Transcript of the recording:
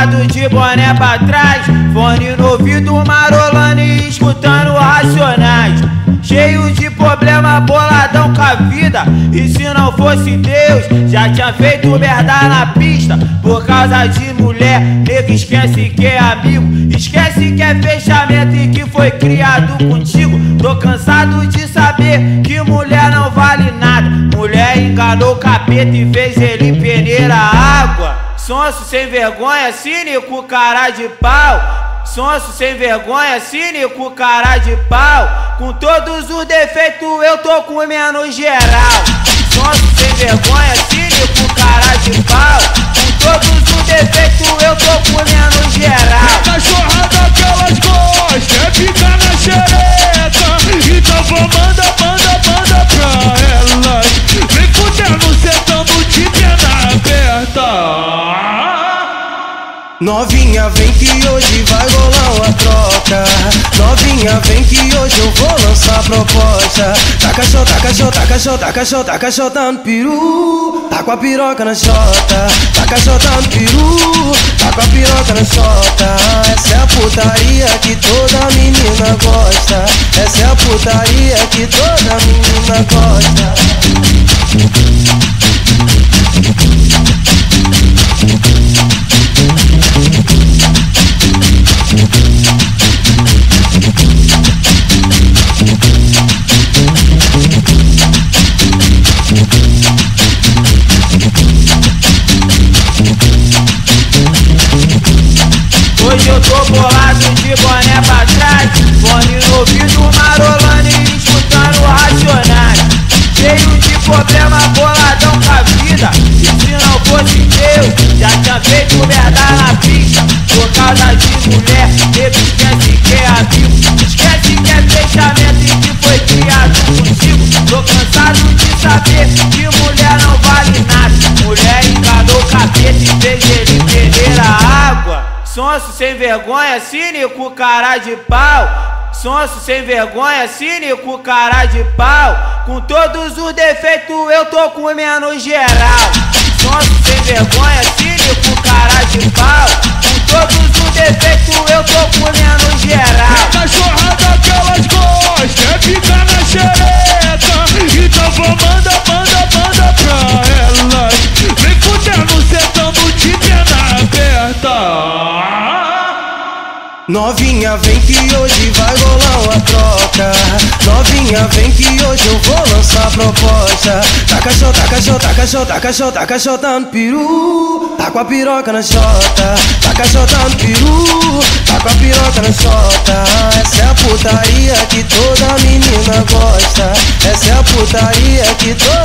bolado de boné pra trás, fone no ouvido, marolando e escutando Racionais. Cheio de problema, boladão com a vida. E se não fosse Deus, já tinha feito merda na pista. Por causa de mulher, nego esquece que é amigo, esquece que é fechamento e que foi criado contigo. Tô cansado de saber que mulher não vale nada. Mulher enganou o capeta e fez ele peneira água. Sonso sem vergonha, cínico, cara de pau. Sonso sem vergonha, cínico, cara de pau. Com todos os defeitos eu tô comendo geral. Sonso sem vergonha, cínico, cara de pau. Com todos os defeitos eu tô comendo geral. A cachorrada que elas gostam é ficar na xereca. Então vou manda pra elas. Vem fudendo, sentando de perna aberta. Novinha, vem que hoje vai rolar uma troca. Novinha, vem que hoje eu vou lançar proposta. Taca xota no peru, tá com a piroca na xota. Taca xota no peru, tá com a piroca na xota. Essa é a putaria que toda menina gosta. Essa é a putaria que toda menina gosta. Hoje eu tô bolado de boné pra trás, fone no ouvido, marolando e escutando Racionais. Cheio de problema, boladão com a vida. E se não fosse Deus, já tinha feito merda na pista. Por causa de mulher, nego esquece que é amigo, esquece que é fechamento e que foi criado contigo. Tô cansado de saber que mulher não vale nada. Mulher enganou o capeta e fez ele peneira água. Sonso sem vergonha, cínico, cara de pau. Sonso sem vergonha, cínico, cara de pau. Com todos os defeitos eu tô comendo geral. Sonso sem vergonha, cínico, cara de pau. Com todos os defeitos eu tô comendo geral. A cachorrada que elas gostam é ficar na xereca. Então vou manda pra elas. Vem fudendo, sentando de perna aberta. Novinha, vem que hoje vai rolar uma troca. Novinha, vem que hoje eu vou lançar proposta. Taca xota no peru, tá com a piroca na xota. Taca xota no peru, tá com a piroca na xota. Essa é a putaria que toda menina gosta. Essa é a putaria que toda